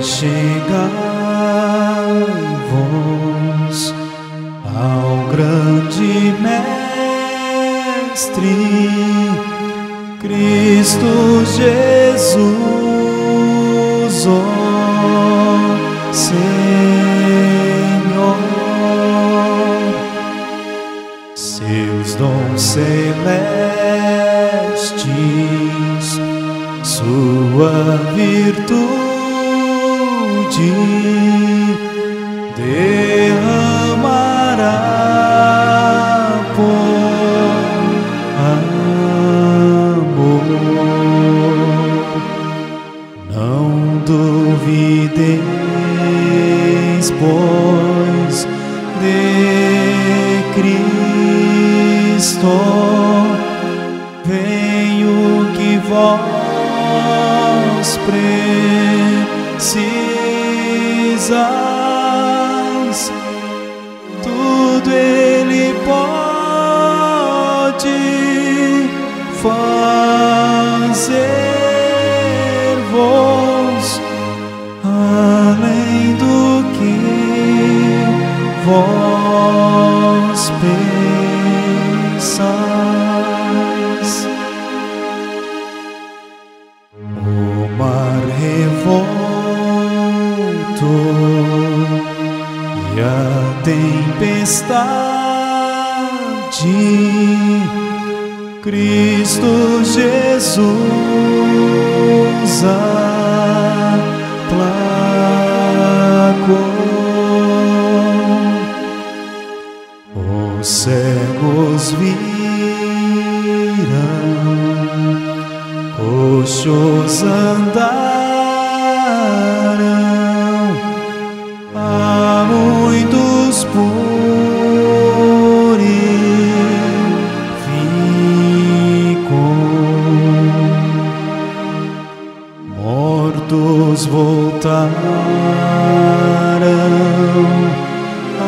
chegai-vos ao grande Mestre, Cristo Jesus, ó Senhor. Seus dons celestes, sua virtude derramará por amor. Não duvideis, pois, de Cristo vem o que vós precisais. Tudo Ele pode fazer-vos além do que vós pensais. O mar revolto e a tempestade, Cristo Jesus aplacou. Os cegos viram, coxos andaram, há muitos purificou, mortos voltaram à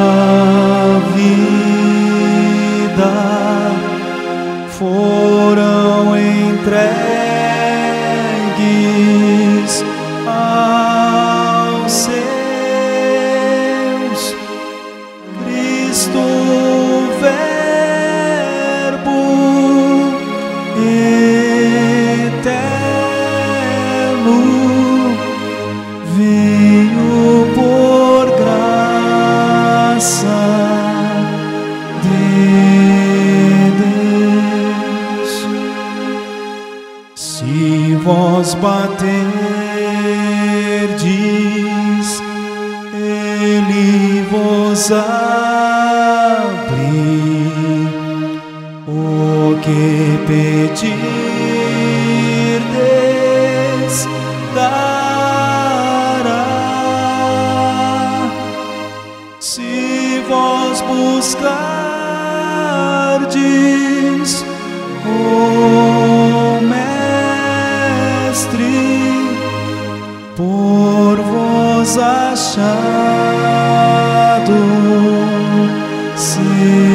vida, foram entregues aos seus. Cristo Verbo eterno veio por graça de Deus. Se vós baterdes, Ele vos abre. O que pedirdes, dará. Se vós buscardes o Mestre, por vós achado será.